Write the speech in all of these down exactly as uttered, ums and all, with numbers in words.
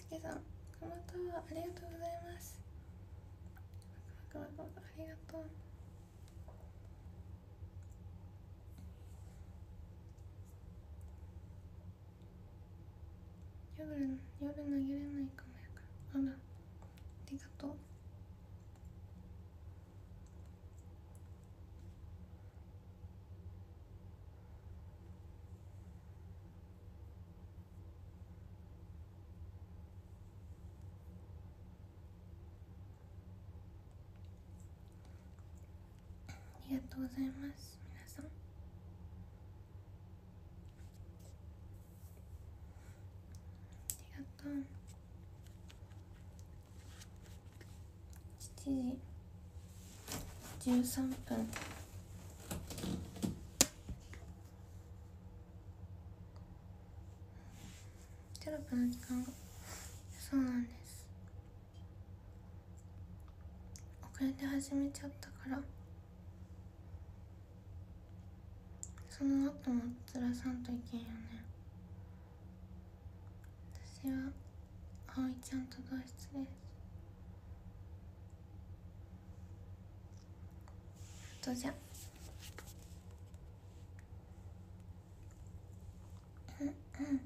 介さん、このタワーありがとうございます。ありがとう。夜夜投げれないかもやから。あら、ありがとう。ありがとうございます、皆さん。ありがとう。しちじじゅうさんぷん。テロップの時間が、そうなんです。遅れて始めちゃったから、その後もずらさんといけんよね。私は葵ちゃんと同室です。あとじゃうんうん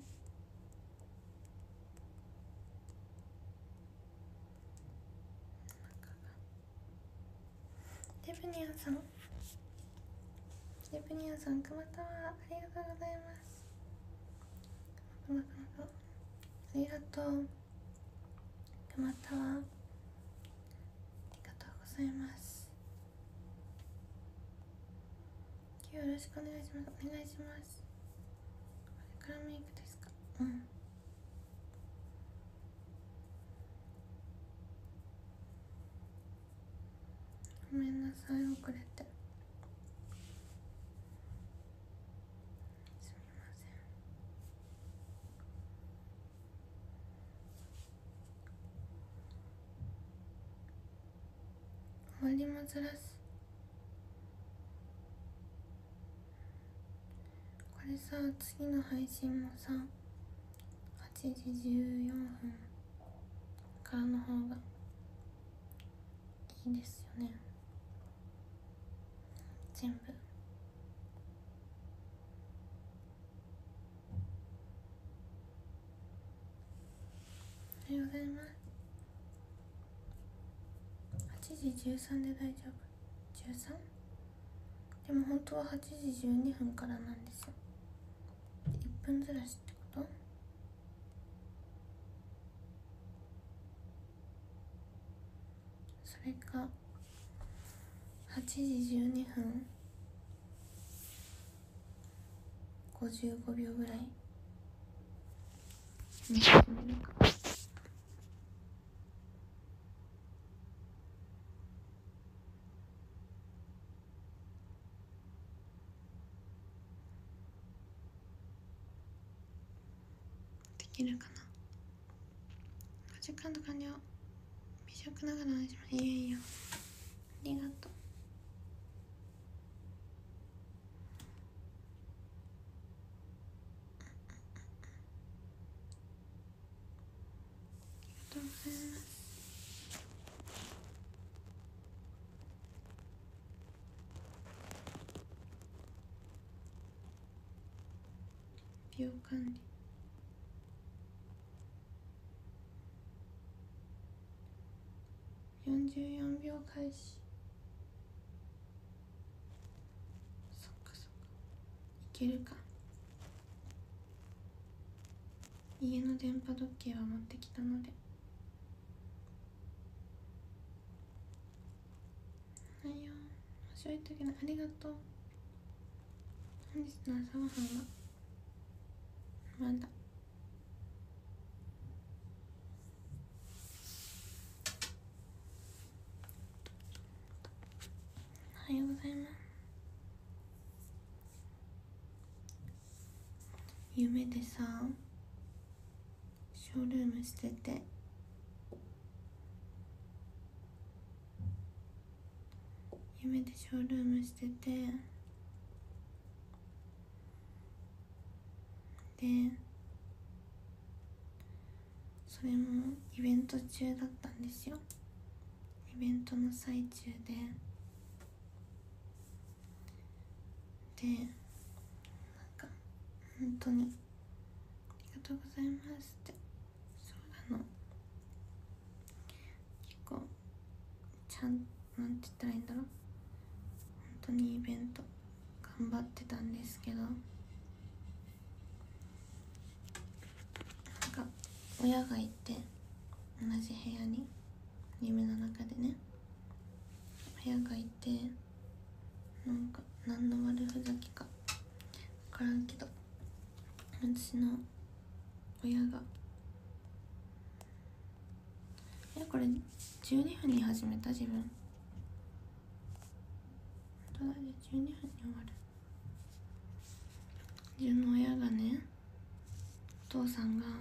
デブニアンさん、デブニアンさん、くまたわありがとうございます。くまくまくまありがとう。くまたわありがとうございます。今日よろしくお願いします。お願いします。これからメイクですか？うん。ごめんなさい、遅れて。すみません。終わりもずらす。これさ、次の配信もさ、はちじじゅうよんぷんからの方がいいですよね。全部。おはようございます。はちじじゅうさんで大丈夫？ じゅうさん？ でも本当ははちじじゅうにふんからなんですよ。いっぷんずらしってこと？それかはちじじゅうにふんごじゅうごびょうぐらいに始めるか。できるかな。ごじかんと完了。美食ながらお願いします。いえいえ、ありがとう。ありがとうございます。美容管理よんじゅうよんびょう開始。そっかそっか、いけるか。家の電波時計は持ってきたので。はいよ、面白い時のありがとう。本日の朝ごはんはまだおはようございます。夢でさ、ショールームしてて、夢でショールームしてて、でそれもイベント中だったんですよ。イベントの最中ででなんか本当にありがとうございますって、そうあの結構ちゃんなんて言ったらいいんだろう、本当にイベント頑張ってたんですけど、なんか親がいて同じ部屋に夢の中でね親がいて、なんか何の悪ふざけか分からんけど私の親がえこれじゅうにふんに始めた自分本当だねじゅうにふんに終わる。自分の親がねお父さんが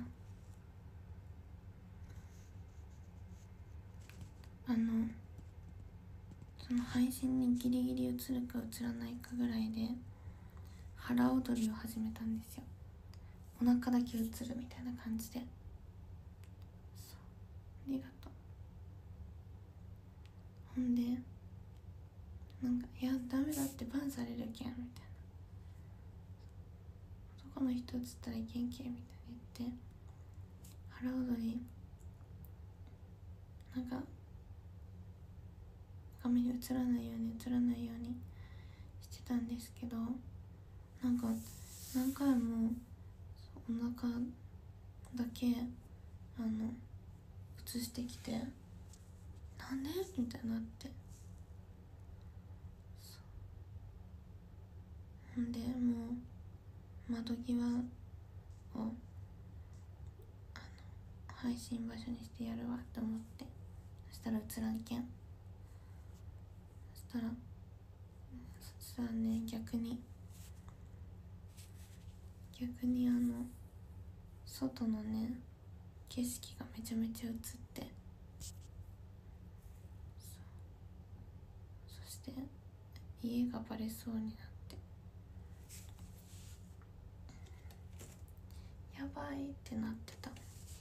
あのその配信にギリギリ映るか映らないかぐらいで腹踊りを始めたんですよ。お腹だけ映るみたいな感じで、そうありがとう。ほんでなんかいやダメだってバンされるけんみたいな、男の人映ったらいけんけんみたいな言って腹踊りなんか画面に映らないように映らないようにしてたんですけど、なんか何回もお腹だけあの映してきてなんでみたいになって、ほんでもう窓際をあの配信場所にしてやるわって思って、そしたら映らんけん、そしたらそしたらね逆に逆にあの外のね景色がめちゃめちゃ映って、そそして家がバレそうになってやばいってなってた。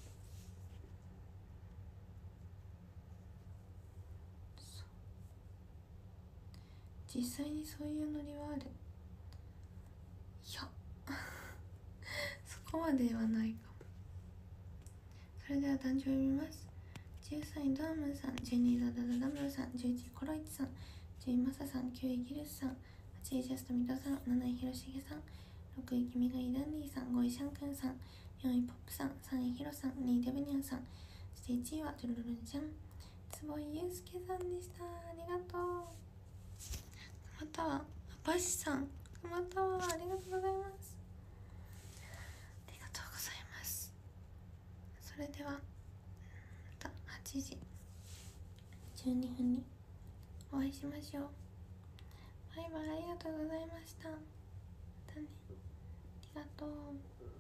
実際にそういうノリはある？いやそこまではないかも。それでは誕生日見ます。じゅうさんいドームさん、じゅうにいダダダダブルさん、じゅういちいコロイチさん、じゅういマサさん、きゅういギルスさん、はちいジャストミドさん、なないひろしげさん、ろくいキミガイダンディさん、ごいシャンクンさん、よんいポップさん、さんいヒロさん、にいデブニャンさん、そしていちいはドゥルルルンちゃん、坪井祐介さんでした。ありがとう。またはバシさん、またはありがとうございます。ありがとうございます。それではまたはちじじゅうにふんにお会いしましょう。バイバイ、ありがとうございました。またね、ありがとう。